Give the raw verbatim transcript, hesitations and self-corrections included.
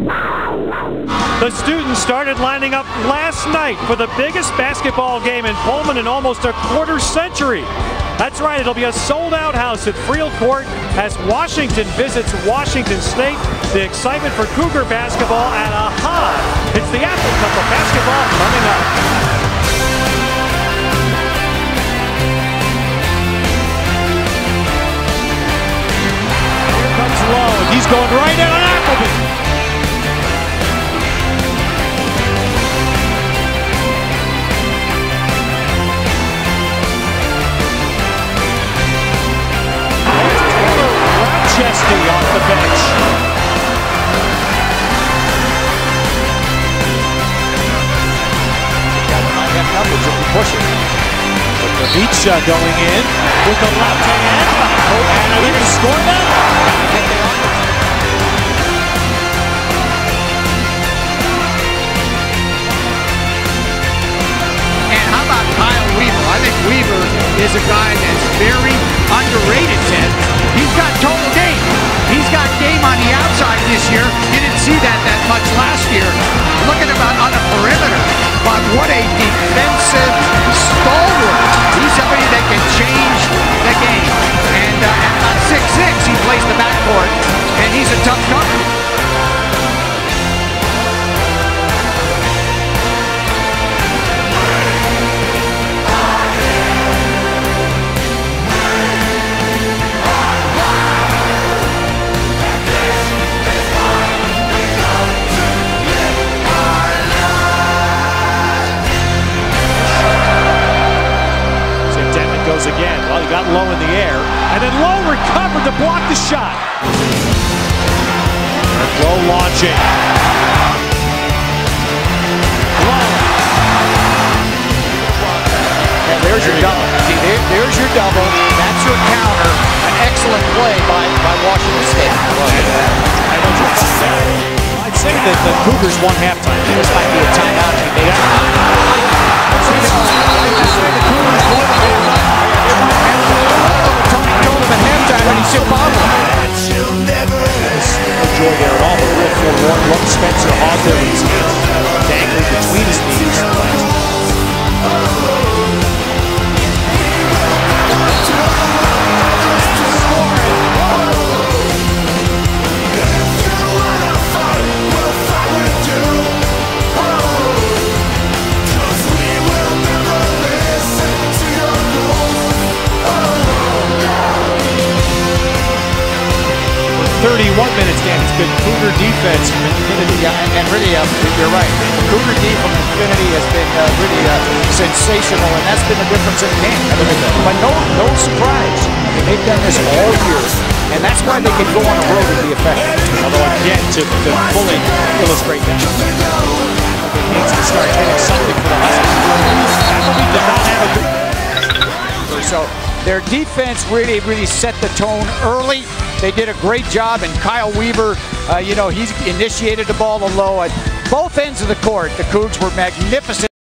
The students started lining up last night for the biggest basketball game in Pullman in almost a quarter century. That's right, it'll be a sold-out house at Friel Court as Washington visits Washington State. The excitement for Cougar basketball at a high. It's the Apple Cup of basketball coming up. Here comes Lowe. He's going right in on Appleby. Off the bench. Got to find that coverage if you push it. With the beach uh, going in with the left hand. Oh, and are they going to score that? And how about Kyle Weaver? I think Weaver is a guy that's very underrated, Ted. He's got total game. He's got game on the outside this year. You didn't see that that much last year. Looking about on the perimeter. But what a defensive stalwart. He's somebody that can change the game. And uh, at about six six, he plays the backcourt, and he's a tough cover. Again. Well, he got Lowe in the air, and then Lowe recovered to block the shot. Lowe launching. Lowe. And there's your double. See, there, there's your double. That's your counter. An excellent play by, by Washington State. I'd say that the Cougars won halftime. This might be a timeout if he makes it. Joy there at all, but real forlorn look. Spencer Hawk there, he's dangling between his knees. thirty-one minutes, Dan. It's been Cougar defense from Infinity. Yeah, and, and really, uh, you're right. The Cougar D from Infinity has been uh, really uh, sensational, and that's been the difference in the game. I mean, but no, no surprise. I mean, they've done this all year, and that's why they can go on the road and be effective. Although, again, to, to fully illustrate that, it needs to start hitting something for the Huskies. Appleby did not have a good. So their defense really, really set the tone early. They did a great job, and Kyle Weaver, uh, you know, he's initiated the ball to Lowe at both ends of the court. The Cougs were magnificent.